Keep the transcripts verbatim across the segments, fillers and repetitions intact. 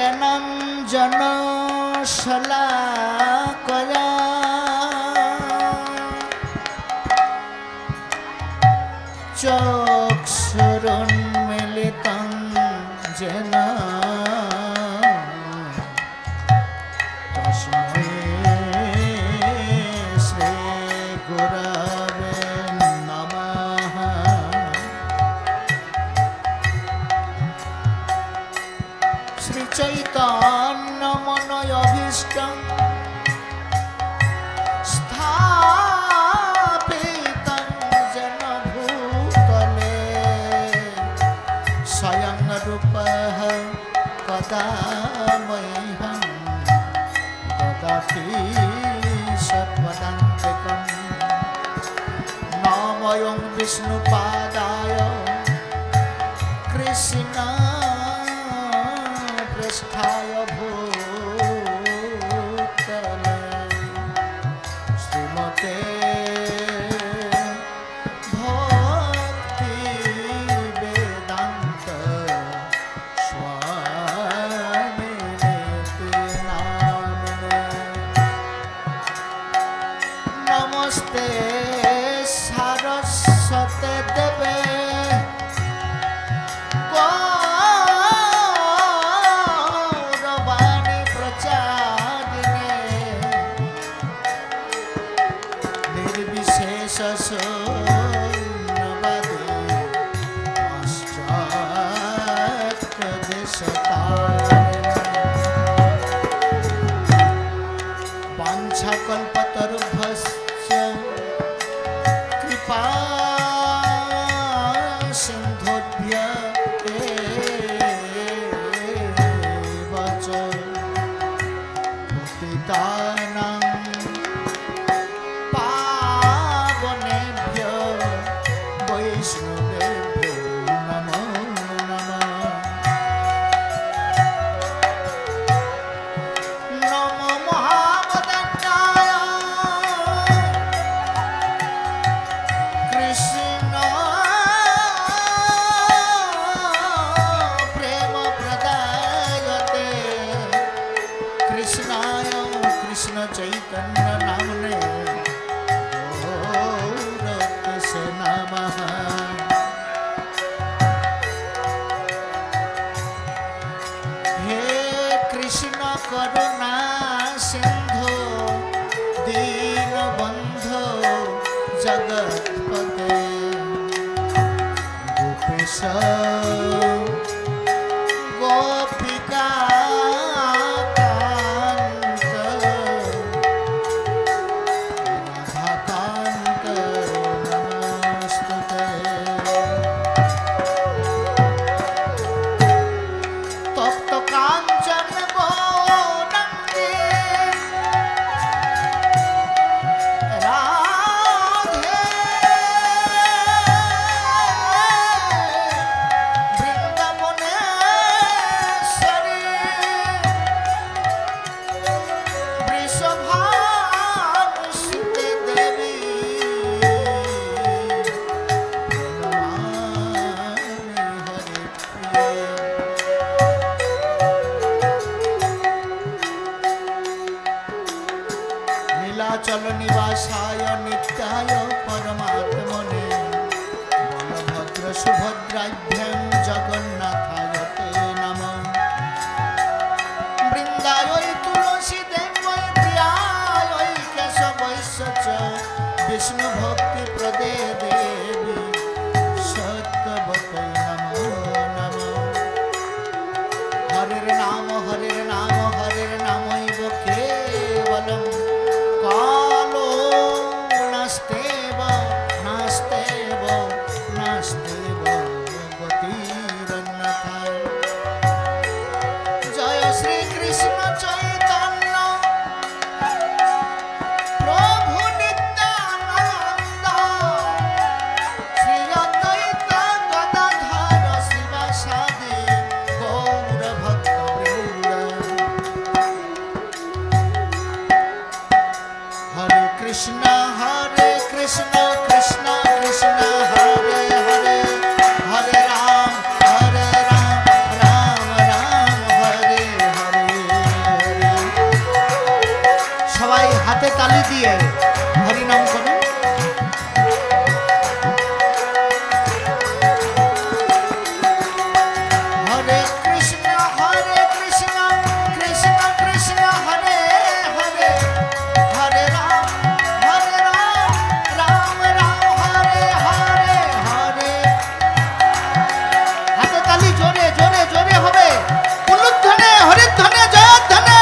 জ্ঞানাঞ্জন শলাকয়া চক্ষুরুন্মিলিতং যেন তস্मै শ্রী গুরবে নমঃ। শ্রী চৈতন্য মনোয়ভীষ্টং স্থাপিতং যেন ভূতলে স্বয়ং রূপঃ কদা মহ্যং দদাতি সৎপদান্তিকং। নমোং বিষ্ণুপাদায় কৃষ্ণ পৃষ্ঠায় ভূতলে শ্রীমতে ভক্তি বেদান্ত স্বামিনে নামিনে। নমস্তে সারস্বতে দেবে গৌরবাণী প্রচারিণে নির্বিশেষ শূন্যবাদে পাশ্চাত্য দেশতারিণে। বাঞ্ছাকল্পতরুভ্যশ্চ কৃপা সিন্ধুভ্য এব চ পতিতানাং পাবনেভ্যো বৈষ্ণবেভ্যো নমো নমঃ। নমো মহাবদান্যায় কৃষ্ণ প্রেম প্রদায়তে কৃষ্ণায় কৃষ্ণ চৈতন্য নামনে গৌরতসে নমঃ। হে কৃষ্ণ করুণা সিন্ধু দীনবন্ধু জগৎপতে গোপীশ গোপিকা কান্ত রাধাকান্ত নমস্তুতে। তপ্ত কাঞ্চন গৌরাঙ্গে রাধে বৃন্দাবনেশ্বরী বৃষভানুসুতে দেবী প্রণমামি হরিপ্রিয়ে। নীলাচল নিবাসায় নিত্যায় পরমাত্মনে বলভদ্র সুভদ্রাভ্যাং জগন্নাথায় তে নমঃ। বৃন্দায় তুলসী দেবৈ প্রিয়ায় কেশবৈশ্য চ বিষ্ণু ভক্তি প্রদে দেবী সত্যবতৈ নমো নমঃ। হরের নাম হরের নাম হরের নামৈব কেবলম কালো নাস্তেব নাস্তেব নাস্তেব গতিরন্যথা। জয় শ্রী কৃষ্ণ চৈতন্য প্রভু নিত্যানন্দ শ্রী অদ্বৈত গদাধর শিবাসাদি গৌর ভক্তবৃন্দ। হরে কৃষ্ণ হরে কৃষ্ণ কৃষ্ণ কৃষ্ণ হরে হরে হরে রাম হরে রাম রাম রাম হরে হরে। ताली दिए हरि नाम करो। हरे कृष्ण हरे कृष्ण कृष्ण कृष्ण हरे हरे हरे राम हरे राम राम राम हरे हरे हरे। हाथे ताली जोरे जोरे जोरे होबे उलुध्वने हरिध्वने जयध्वने।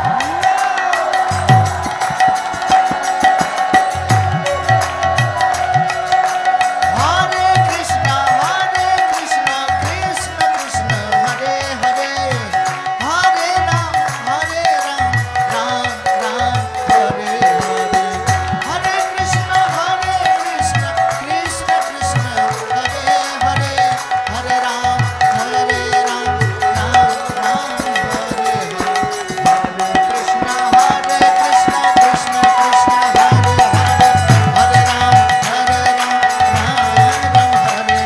हरे कृष्ण हरे कृष्ण कृष्ण कृष्ण हरे हरे हरे राम हरे राम राम राम हरे हरे। हरे कृष्ण हरे कृष्ण कृष्ण कृष्ण हरे हरे हरे राम हरे राम राम राम हरे हरे। हरे कृष्ण हरे कृष्ण कृष्ण कृष्ण हरे हरे हरे राम हरे राम राम राम हरे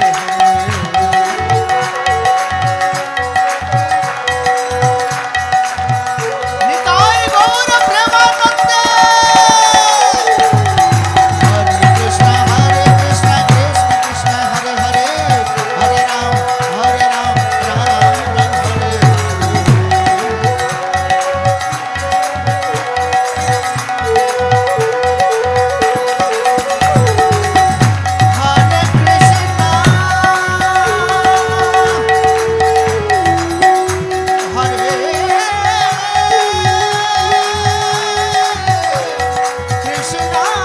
हरे। निताई गौर प्रेमानंदे। हरे कृष्ण हरे कृष्ण कृष्ण कृष्ण हरे हरे हरे राम हरे राम राम राम हरे हरे। हरे कृष्ण हरे कृष्ण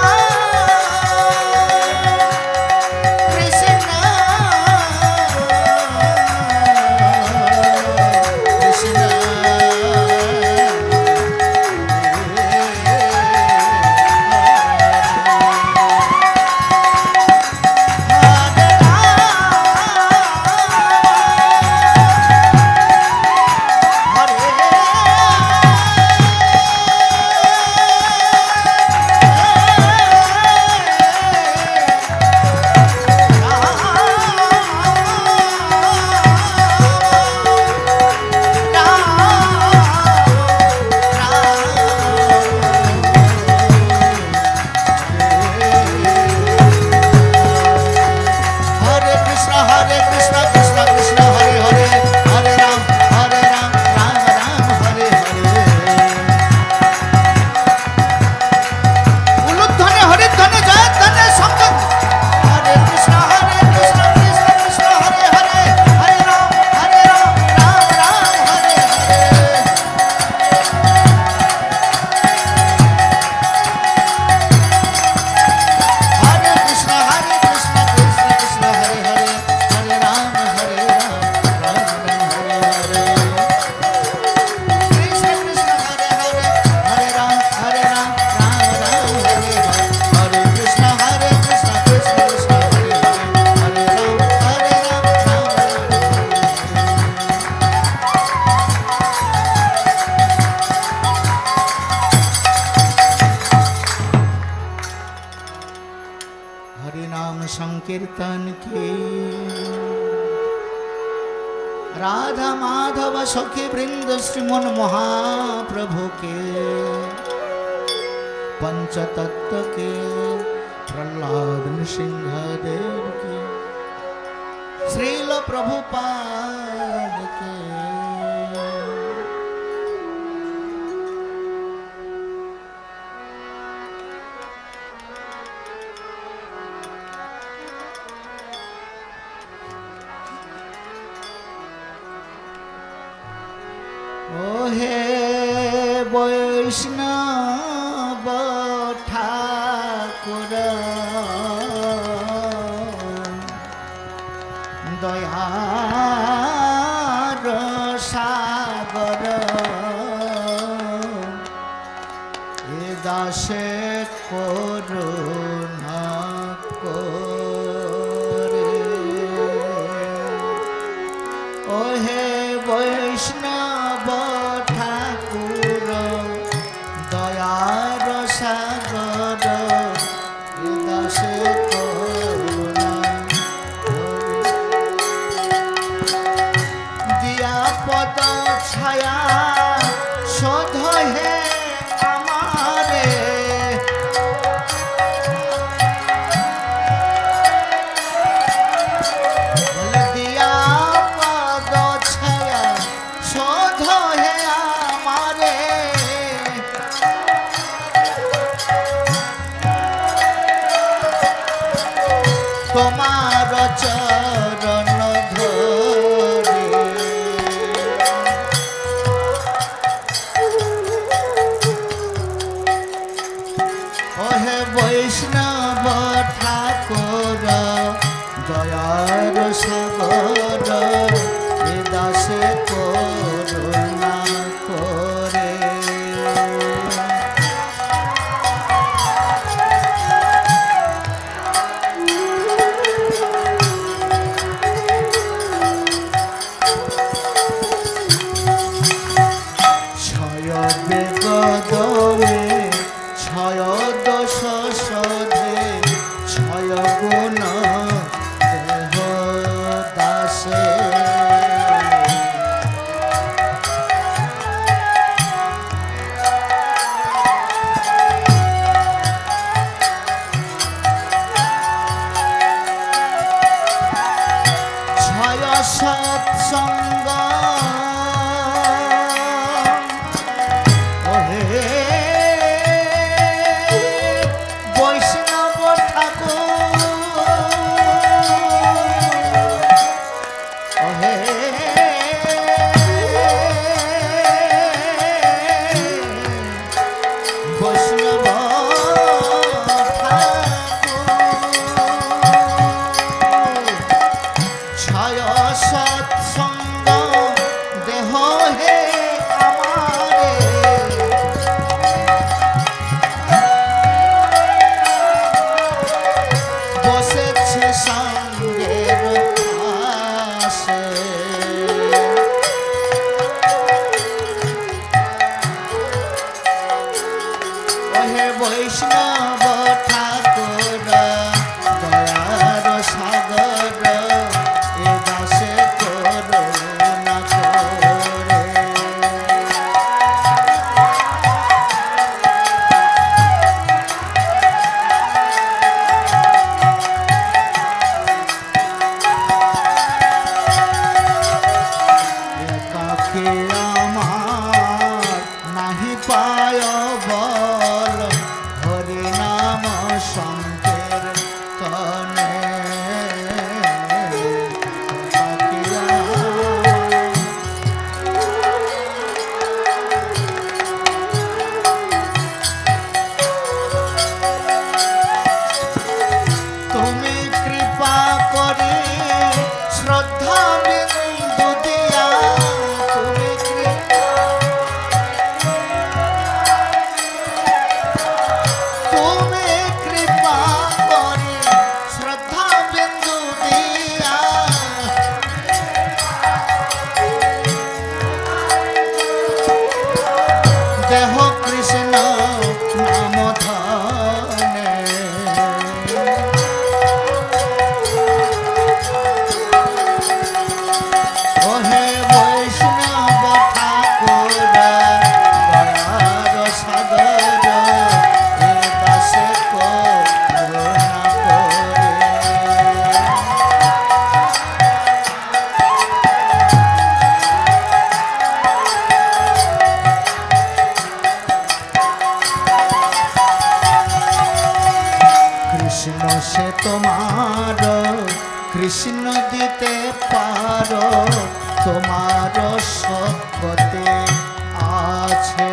कृष्ण हरे कृष्ण हरे कृष्ण कृष्ण कृष्ण हरे हरे हरे राम हरे राम राम राम हरे हरे। उलुध्वने हरिध्वने जयध्वने संगम। हरे कृष्ण हरे कृष्ण कृष्ण कृष्ण हरे हरे हरे राम हरे राम राम राम हरे हरे। हरे कृष्ण हरे कृष्ण कृष्ण कृष्ण हरे हरे हरे राम हरे राम राम राम हरे हरे। कृष्ण कृष्ण हरे हरे हरे राम हरे राम राम राम हरे हरे। हरे कृष्ण हरे कृष्ण कृष्ण कृष्ण हरे हरे हरे राम हरे राम राम राम हरि नाम संकीर्तन की। राधा माधव सखी वृंद श्रीमन महाप्रभु के पंचतत्व के प्रहलाद नृसिंहदेव के श्रील प्रभुपाद के। ओहे वैष्णव ठाकुर दयार सागर ए दासे करुणा करे। ओहे वैष्णव ठाकुर दयार सागर ए दासे करुणा दिया पद छाया शोध है हमारे তোমার চরণ ধরে ওহে বৈষ্ণব ঠাকুর দয়ার সাগর এ দাসে করুণা করে ছয় বেগদমে ছয় দোষ শোধে ছয় গুণ দেহ দাসে ছয় সৎসঙ্গ বৈষ্ণব ঠাকুর দয়ার সাগর এ দাসে করুণা করে একাকে আমার নাহি পায় বল হরি নাম সংকীর্তনে তুমি কৃপা করে শ্রদ্ধা বিন্দু দিয়া তুমি তুমি কৃপা করে শ্রদ্ধা বিন্দু দিয়া দেহ কৃষ্ণ নাম ধনে ওহে বৈষ্ণব ঠাকুর দয়ার সাগর এ দাসে করুণা করে কৃষ্ণ সে তোমার কৃষ্ণ দিতে পারো তোমার সত্যতে আছে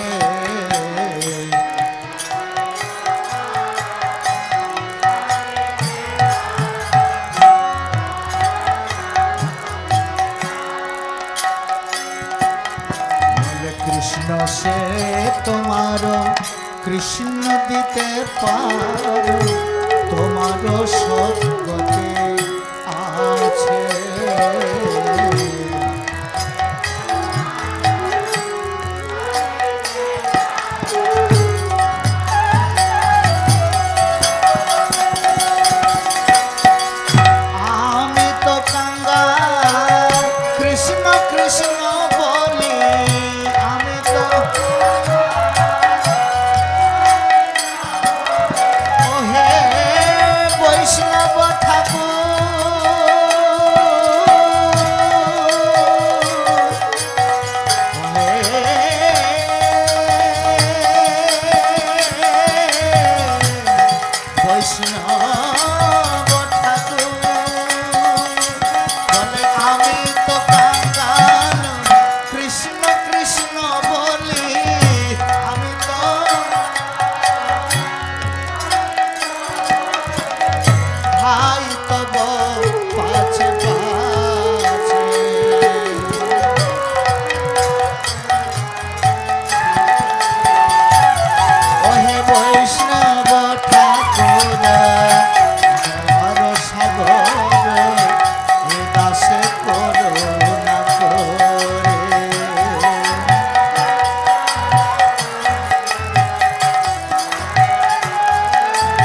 কৃষ্ণ সে তোমার কৃষ্ণ দিতে পারো তোমার সত্যতে আছে আমি তো কাঙ্গাল কৃষ্ণ কৃষ্ণ বলি আমি তো ওহে বৈষ্ণব ঠাকুর आई तब पाछे पाछे ओहे वैष्णव ठाकुर हर सागर हे दासे करुणा करे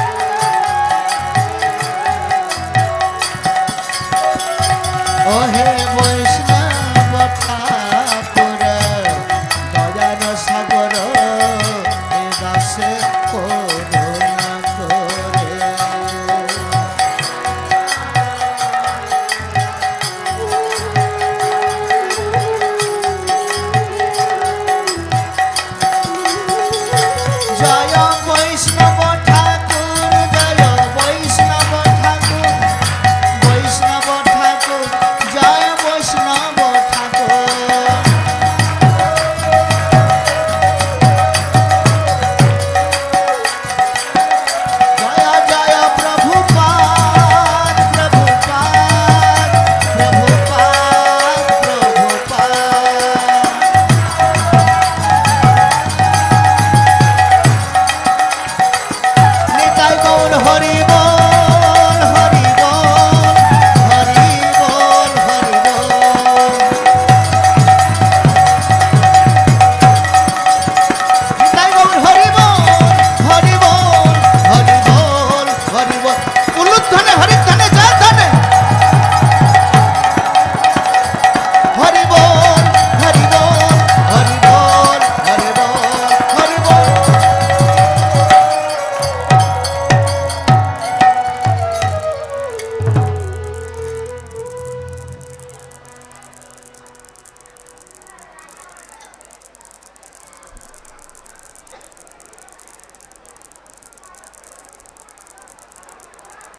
ओहे